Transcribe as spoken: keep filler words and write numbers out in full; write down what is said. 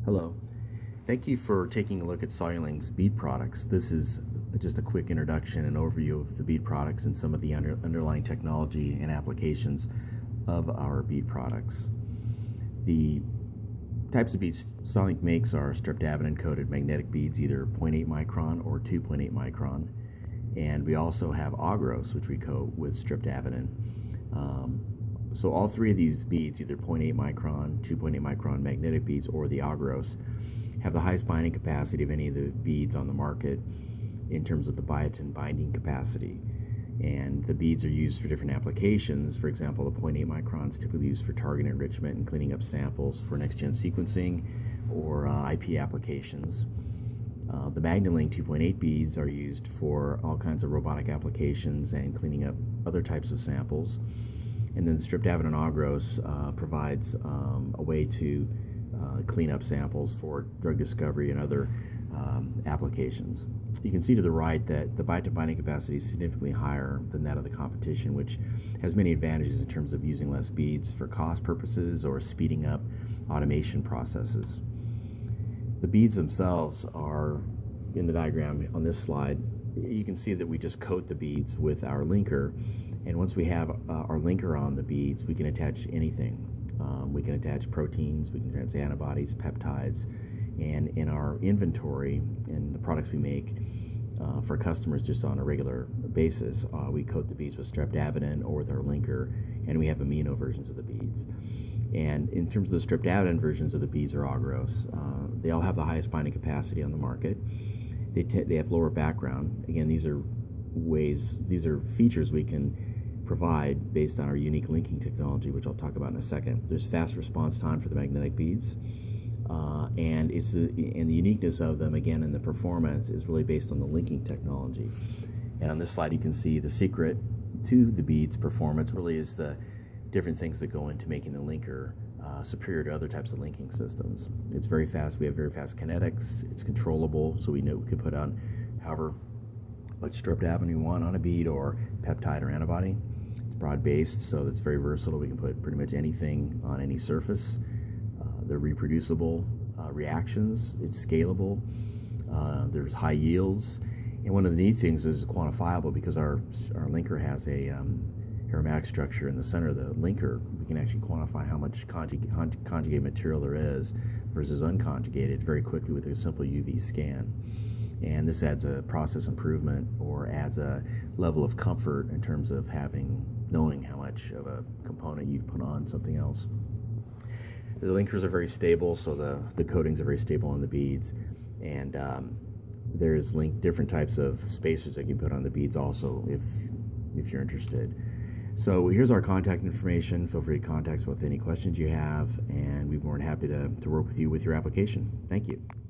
Hello. Thank you for taking a look at Solulink's bead products. This is just a quick introduction and overview of the bead products and some of the under, underlying technology and applications of our bead products. The types of beads Solulink makes are Streptavidin coated magnetic beads, either zero point eight micron or two point eight micron. And we also have Agarose, which we coat with Streptavidin. Um, so all three of these beads, either zero point eight micron, two point eight micron magnetic beads, or the Agarose, have the highest binding capacity of any of the beads on the market in terms of the biotin-binding capacity. And the beads are used for different applications. For example, the zero point eight micron is typically used for target enrichment and cleaning up samples for next-gen sequencing or uh, I P applications. Uh, the MagnaLink two point eight beads are used for all kinds of robotic applications and cleaning up other types of samples. And then Streptavidin Agarose uh, provides um, a way to uh, clean up samples for drug discovery and other um, applications. You can see to the right that the biotin-binding capacity is significantly higher than that of the competition, which has many advantages in terms of using less beads for cost purposes or speeding up automation processes. The beads themselves are in the diagram on this slide. You can see that we just coat the beads with our linker, and once we have uh, our linker on the beads, we can attach anything. Um, we can attach proteins, we can attach antibodies, peptides, and in our inventory and the products we make uh, for customers just on a regular basis, uh, we coat the beads with Streptavidin or with our linker, and we have amino versions of the beads. And in terms of the Streptavidin versions of the beads or Agarose, uh, they all have the highest binding capacity on the market. They, they have lower background. Again, these are ways, these are features we can provide based on our unique linking technology, which I'll talk about in a second. There's fast response time for the magnetic beads, uh, and it's a, and the uniqueness of them, again, and the performance is really based on the linking technology. And on this slide, you can see the secret to the beads performance really is the different things that go into making the linker uh, superior to other types of linking systems. It's very fast. We have very fast kinetics. It's controllable, so we know we can put on however much Streptavidin we want on a bead or peptide or antibody. It's broad-based, so it's very versatile. We can put pretty much anything on any surface. Uh, they're reproducible uh, reactions. It's scalable. Uh, there's high yields. And one of the neat things is it's quantifiable because our, our linker has a um, aromatic structure in the center of the linker. We can actually quantify how much conjug conjugated material there is versus unconjugated very quickly with a simple U V scan. And this adds a process improvement or adds a level of comfort in terms of having, knowing how much of a component you've put on something else. The linkers are very stable, so the, the coatings are very stable on the beads. And um, there's link different types of spacers that you can put on the beads also if, if you're interested. So here's our contact information. Feel free to contact us with any questions you have, and we'd be more than happy to, to work with you with your application. Thank you.